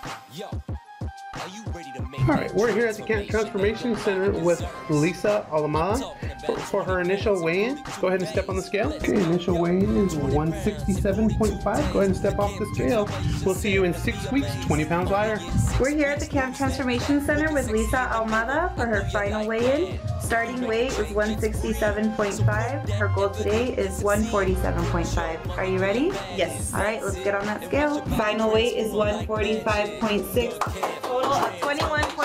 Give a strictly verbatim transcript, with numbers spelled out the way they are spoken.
Alright, we're here at the Camp Transformation Center with Lisa Ahumada for, for her initial weigh-in. Go ahead and step on the scale. Okay, initial weigh-in is one sixty-seven point five. Go ahead and step off the scale. We'll see you in six weeks, twenty pounds lighter. We're here at the Camp Transformation Center with Lisa Ahumada for her final weigh-in. Starting weight is one sixty-seven point five. Her goal today is one forty-seven point five. Are you ready? Yes. Alright, let's get on that scale. Final weight is one forty-five point six. Total of twenty-one point five.